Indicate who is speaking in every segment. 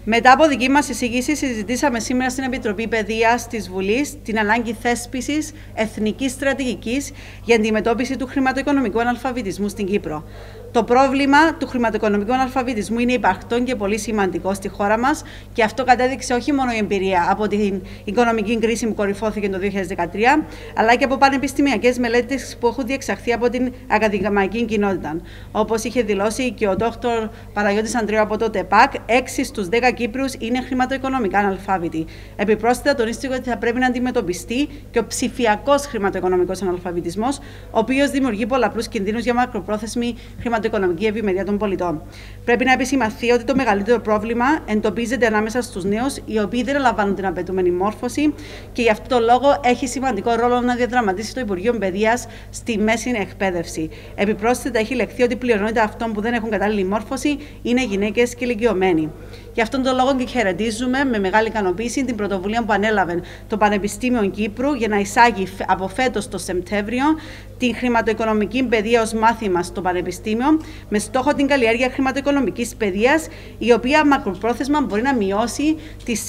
Speaker 1: Μετά από δική μας εισήγηση, συζητήσαμε σήμερα στην Επιτροπή Παιδείας της Βουλής την ανάγκη θέσπισης εθνικής στρατηγικής για αντιμετώπιση του χρηματοοικονομικού αναλφαβητισμού στην Κύπρο. Το πρόβλημα του χρηματοοικονομικού αναλφαβητισμού είναι υπαρκτό και πολύ σημαντικό στη χώρα μας και αυτό κατέδειξε όχι μόνο η εμπειρία από την οικονομική κρίση που κορυφώθηκε το 2013, αλλά και από πανεπιστημιακές μελέτες που έχουν διεξαχθεί από την ακαδημαϊκή κοινότητα. Όπως είχε δηλώσει και ο Δόκτωρ Παναγιώτης Ανδρέου από το ΤΕΠΑΚ, 6 στους 10 Κύπρους είναι χρηματοοικονομικά αναλφάβητοι. Επιπρόσθετα, τονίστηκε ότι θα πρέπει να αντιμετωπιστεί και ο ψηφιακός χρηματοοικονομικός αναλφαβητισμός, ο οποίος δημιουργεί πολλαπλούς κινδύνους για μακροπρόθεσμη χρηματοοικονομική ευημερία των πολιτών. Πρέπει να επισημανθεί ότι το μεγαλύτερο πρόβλημα εντοπίζεται ανάμεσα στους νέους, οι οποίοι δεν λαμβάνουν την απαιτούμενη μόρφωση και γι' αυτό το λόγο έχει σημαντικό ρόλο να διαδραματίσει το Υπουργείο Παιδείας στη μέση εκπαίδευση. Επιπρόσθετα, έχει λεχθεί ότι πλειονότητα αυτών που δεν έχουν κατάλληλη μόρφωση είναι γυναίκες και ηλικιωμένοι. Γι' αυτόν τον λόγο και χαιρετίζουμε με μεγάλη ικανοποίηση την πρωτοβουλία που ανέλαβε το Πανεπιστήμιο Κύπρου για να εισάγει από φέτος το Σεπτέμβριο την χρηματοοικονομική παιδεία ως μάθημα στο Πανεπιστήμιο, με στόχο την καλλιέργεια χρηματοοικονομικής παιδείας, η οποία μακροπρόθεσμα μπορεί να μειώσει τις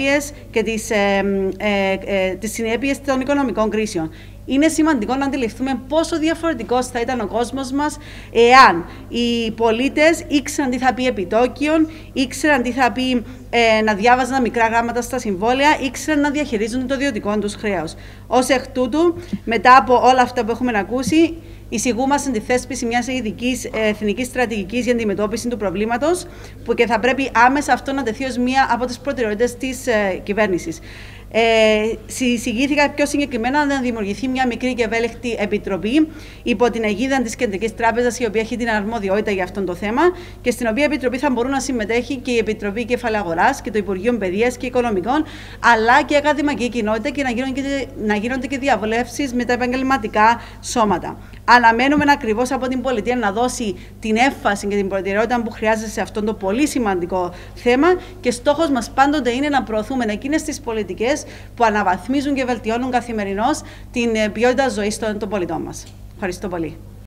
Speaker 1: συνέπειες των οικονομικών κρίσεων. Είναι σημαντικό να αντιληφθούμε πόσο διαφορετικός θα ήταν ο κόσμος μας εάν οι πολίτες ήξεραν τι θα πει επιτόκιον, ήξεραν τι θα πει να διάβαζαν μικρά γράμματα στα συμβόλαια, ήξεραν να διαχειρίζονται το ιδιωτικό τους χρέος. Ως εκ τούτου, μετά από όλα αυτά που έχουμε ακούσει, εισηγούμαστε τη θέσπιση μιας ειδικής εθνικής στρατηγικής για αντιμετώπιση του προβλήματος, που και θα πρέπει άμεσα αυτό να τεθεί ως μία από τις προτεραιότητες της κυβέρνησης. Συζητήθηκα πιο συγκεκριμένα να δημιουργηθεί μια μικρή και ευέλικτη επιτροπή υπό την αιγίδα της Κεντρικής Τράπεζας, η οποία έχει την αρμοδιότητα για αυτό το θέμα και στην οποία επιτροπή θα μπορούν να συμμετέχει και η Επιτροπή Κεφαλαίου Αγοράς και το Υπουργείο Παιδείας και Οικονομικών, αλλά και η ακαδημαϊκή κοινότητα και να γίνονται και διαβουλεύσεις με τα επαγγελματικά σώματα. Αναμένουμε ακριβώς από την πολιτεία να δώσει την έμφαση και την προτεραιότητα που χρειάζεται σε αυτό το πολύ σημαντικό θέμα και στόχος μας πάντοτε είναι να προωθούμε εκείνες τις πολιτικές που αναβαθμίζουν και βελτιώνουν καθημερινώς την ποιότητα ζωής των πολιτών μας. Ευχαριστώ πολύ.